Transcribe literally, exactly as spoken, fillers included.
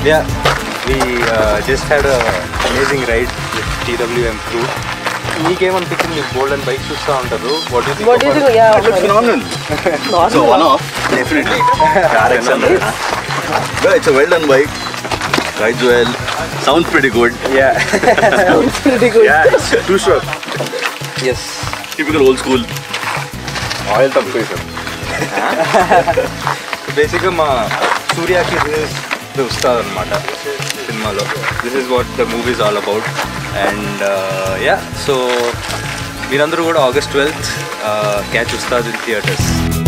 Yeah, we uh, just had a amazing ride with T W M crew. మీకేమని పిచ్చింది golden bike చూస్తూ ఉంటారు. What do you think? What do you think? Yeah, it looks phenomenal. So one off, definitely. R X one. Yeah, it's a well done bike. Rides well. Sounds pretty good. Yeah. Sounds pretty good. Yeah, it's two stroke. Yes. Typical old school. Oil తక్కువ sir. బేసిక్గా మా సూర్యకి the Ustaad అనమాట సినిమాలో. This is what the movie is all about. And yeah, so మీరందరూ కూడా August twelfth catch Ustaad in theatres.